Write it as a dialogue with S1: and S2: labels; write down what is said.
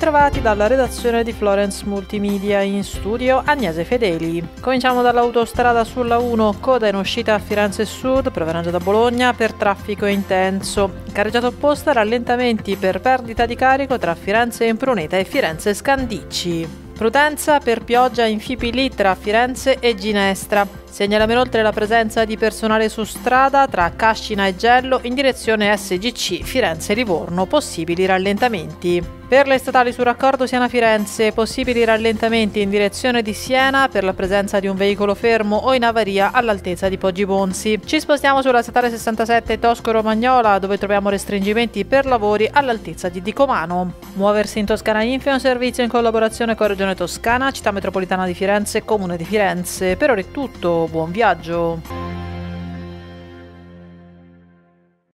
S1: bentrovati dalla redazione di Florence Multimedia, in studio Agnese Fedeli. Cominciamo dall'autostrada sulla 1, coda in uscita a Firenze Sud, provenendo da Bologna per traffico intenso. Carreggiata opposta, rallentamenti per perdita di carico tra Firenze Impruneta e Firenze Scandicci. Prudenza per pioggia in Fipili tra Firenze e Ginestra. Segnalamo inoltre la presenza di personale su strada tra Cascina e Gello in direzione SGC Firenze-Livorno, possibili rallentamenti. Per le statali su raccordo Siena-Firenze, possibili rallentamenti in direzione di Siena per la presenza di un veicolo fermo o in avaria all'altezza di Poggi Bonzi. Ci spostiamo sulla statale 67 Tosco-Romagnola, dove troviamo restringimenti per lavori all'altezza di Dicomano. Muoversi in Toscana Info è un servizio in collaborazione con Regione Toscana, Città Metropolitana di Firenze e Comune di Firenze. Per ora è tutto, buon viaggio!